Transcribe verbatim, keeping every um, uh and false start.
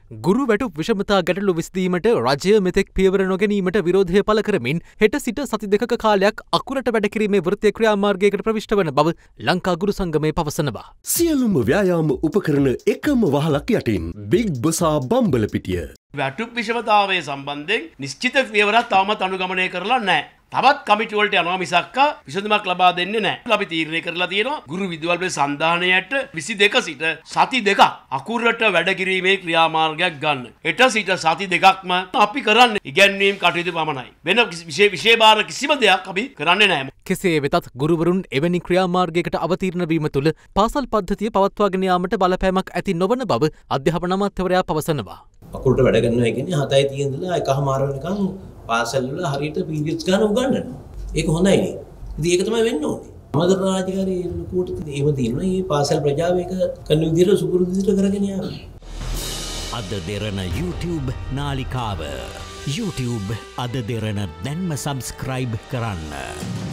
ගුරු වැටුප් විෂමතා ගැටලු විසඳීමට රජය මෙතෙක් පියවර නොගැනීමට විරෝධය පළ කරමින් හෙට සිට සති දෙකක කාලයක් අකුරට වැඩ කිරීමේ වෘත්තීය ක්‍රියාමාර්ගයකට ප්‍රවිෂ්ඨ වන බව ලංකා ගුරු සංගමය පවසනවා. සියලුම ව්‍යායාම උපකරණ එකම වහලක් යටින් බිග් බසා බම්බලපිටිය. වැටුප් විෂමතාවය සම්බන්ධයෙන් නිශ්චිත පියවරක් තවමත් අනුගමනය කරලා නැහැ. තවත් කමිටු වලට යනවා මිසක් විසඳුමක් ලබා දෙන්නේ නැහැ. අපි තීරණය කරලා තියෙනවා ගුරු විදුහල්පති සන්ධානයට විසි දෙක සිට සති දෙකක් අකුරට වැඩ කිරීමේ ක්‍රියාමාර්ගයක් ගන්න. හෙට සිට සති දෙකක්ම අපි කරන්නේ ඉගැන්වීම් කටයුතු පමණයි. වෙන විශේෂ බාර කිසිම දෙයක් අපි කරන්නේ නැහැ. කෙසේ වෙතත් ගුරුවරුන් එවැනි ක්‍රියාමාර්ගයකට අවතීර්ණ වීම තුළ පාසල් පද්ධතිය පවත්වාගෙන යාමට බලපෑමක් ඇති නොවන බව අධ්‍යාපන අමාත්‍යවරයා පවසනවා. අකුරට වැඩ කරනවා කියන්නේ හතයි තිය ඉඳලා එකහමාර වෙනකන් පාසල් වල හරියට පීරියඩ්ස් ගන්න උගන්වනවා. ඒක හොඳයි නේ. ඉතින් ඒක තමයි වෙන්න ඕනේ. මගර රාජකාරී ලකුවට එහෙම තියෙනවා. මේ පාසල් ප්‍රජාව එක කන්න විදිහට සුපුරුදු විදිහට කරගෙන යනවා. අද දෙරණ YouTube නාලිකාව YouTube අද දෙරණ දැන්ම subscribe කරන්න.